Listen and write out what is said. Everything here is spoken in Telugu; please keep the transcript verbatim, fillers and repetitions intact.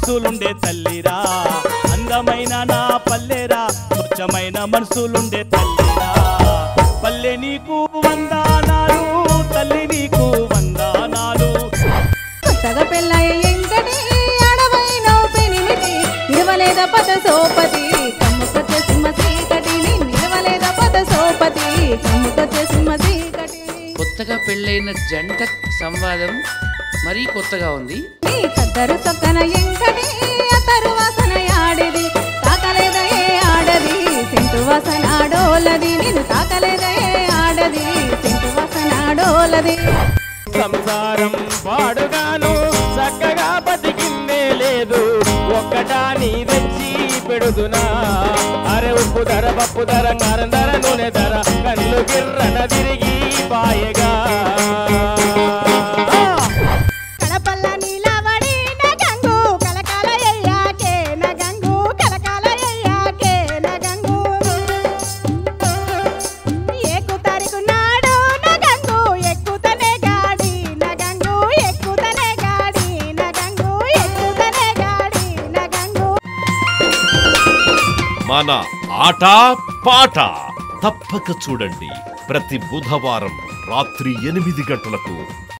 మనసులుండే తల్లిరా అందమైన నా పల్లెరా స్వచ్ఛమైన మనసులుండే తల్లిరా పల్లె నీకు వందనాలు తల్లి నీకు వందనాలు కొత్తగా పెళ్ళాయ ఎంకటి అడవైన పెనిమిటి నిలవలేద పద సోపతి కమ్ముకొచ్చే సింహ చీకటి నిలవలేద పద సోపతి కమ్ముకొచ్చే సింహ చీకటి కొత్తగా పెళ్ళైన జంట సంవాదం మరీ కొత్తగా ఉంది నీ కద్దరు సొక్కన ఎంకటి అతరు వాసన ఆడేది తాకలేద ఏ ఆడది సెంటు వాసన ఆడోలది నిన్ను తాకలేద ఏ ఆడది సెంటు వాసన ఆడోలది సంసారం పాడుగాను చక్కగా బతికిందే లేదు ఒక్కటాని తెచ్చి పెడుదునా అరే ఉప్పు ధర పప్పు ధర కారం ధర నూనె ధర కళ్ళు గిర్రన తిరిగి పాయగా కడపల్ల నీలవడి నగంగు కలకాల అయ్యాకే నగంగు కలకాల అయ్యాకే నగంగు ఏకు తారీఖు నాడు నగంగు ఎక్కుతనే గాడి నగంగు ఎక్కుతనే గాడి నగంగు ఎక్కుతనే గాడి నగంగు మన ఆట పాట తప్పక చూడండి ప్రతి బుధవారం రాత్రి ఎనిమిది గంటలకు